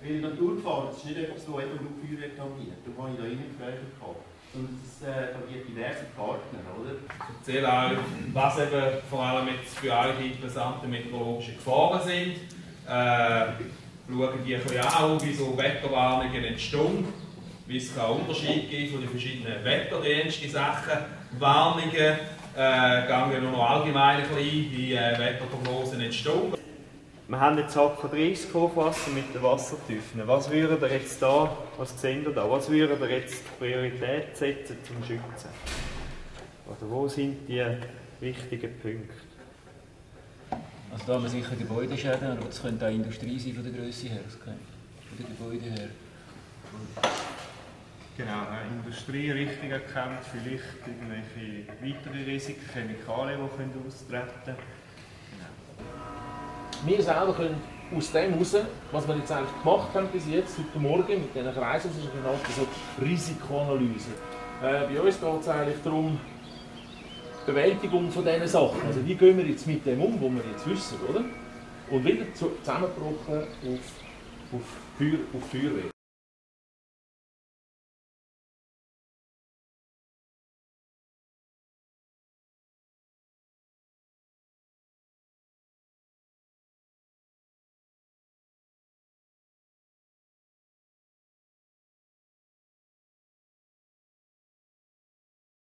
Weil Naturgefahr, das ist nicht einfach so, einfach nur Feuer reklamiert. Da habe ich da reingefragt. Sondern das agiert diverse Partner, oder? Ich erzähle auch, was eben vor allem jetzt für alle die interessanten meteorologischen Gefahren sind. Schauen die ein bisschen an, wie so Wetterwarnungen entstehen, wie es Unterschiede gibt von den verschiedenen Wetterdiensten in Sachen Warnungen. Gehen nur noch allgemein ein bisschen, wie Wetterprognosen entstehen. Wir haben jetzt Hacker 30 Hochwasser mit den Wassertiefen. Was würdet ihr jetzt da, was seht ihr da, was würdet ihr jetzt Priorität setzen zum Schützen? Oder wo sind die wichtigen Punkte? Also da haben wir sicher Gebäudeschäden, aber das könnte auch Industrie sein von der Größe her, von den Gebäuden her. Genau, Industrie richtig erkannt, vielleicht irgendwelche weitere Risiken, Chemikalien, die austreten können. Wir selber können aus dem heraus, was wir jetzt eigentlich gemacht haben bis jetzt, heute Morgen mit diesen Kreisen, das ist eine genannte Risikoanalyse. Bei uns geht es eigentlich darum, die Bewältigung von diesen Sachen. Also wie gehen wir jetzt mit dem um, was wir jetzt wissen, oder? Und wieder zusammengebrochen auf Feuerwehr.